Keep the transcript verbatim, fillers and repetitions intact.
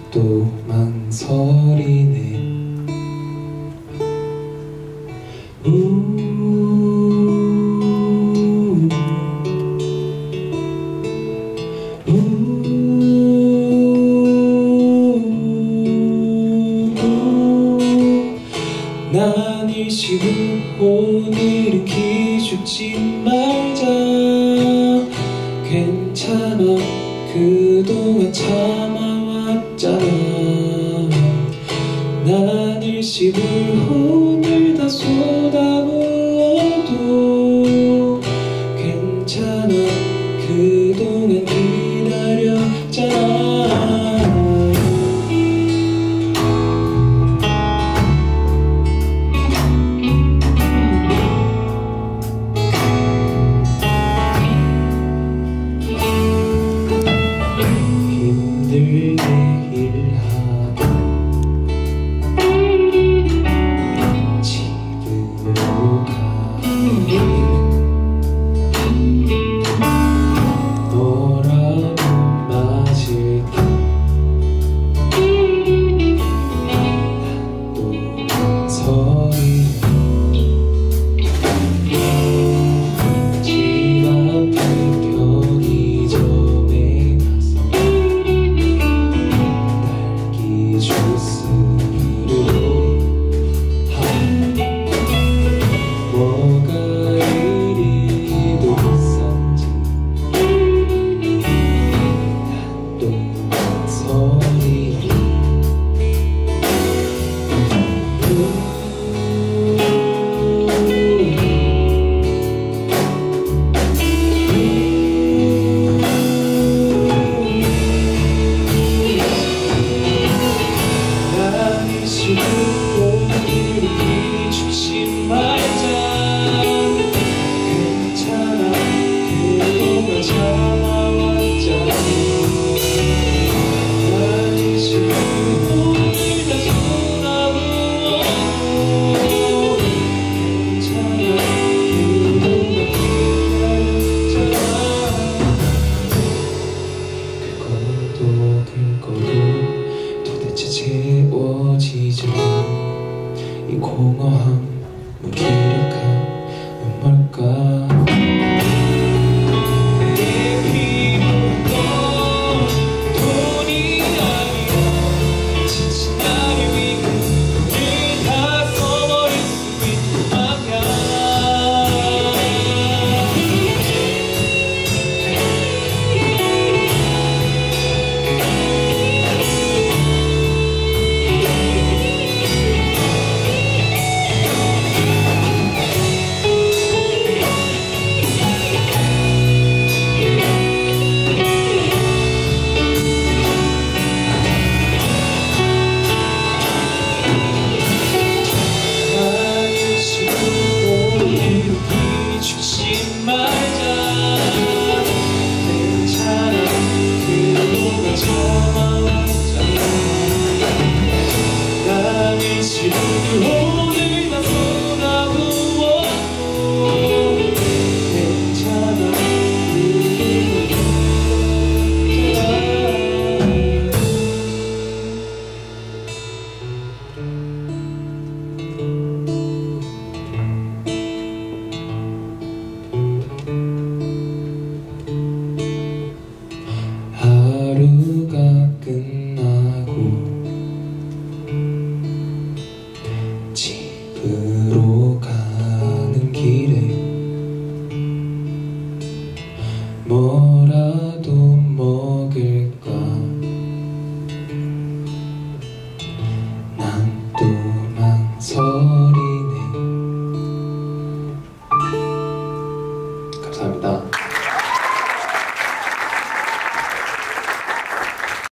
또 망설이네. 우 난 일시불 오늘은 기죽지 말자. 괜찮아 그동안 참아왔잖아. 난 일시불 오늘 다 쏟아부어도 괜찮아 그동안 기다렸잖아. 힘들게 일하고 집으로 가니 너라도 맞을까. 난 또 서리 집 앞에 편의점에 뭐가 이리도 비싼지 난 또 망설이네. 난 일시불 오늘은 기죽지 말자. 괜찮아 그동안 참아왔잖아. 난 일시불 오늘 다 쏟아부어도 괜찮아 그동안 기다렸잖아. 긁어도 긁어도 도대체 채워지지 이 공허함 무기력함은 뭘까. 내 필요한 돈이 아니라 지친 나를 위해 오늘 다 써버릴 수 있다면 기죽지 말자. 괜찮아 그동안 참아왔잖아. 난 일시불 오늘 다 쏟아부어도 괜찮아 하루가 끝나고 집으로 가는 길에 뭐라도 먹을까. 난 또 망설이네. 감사합니다.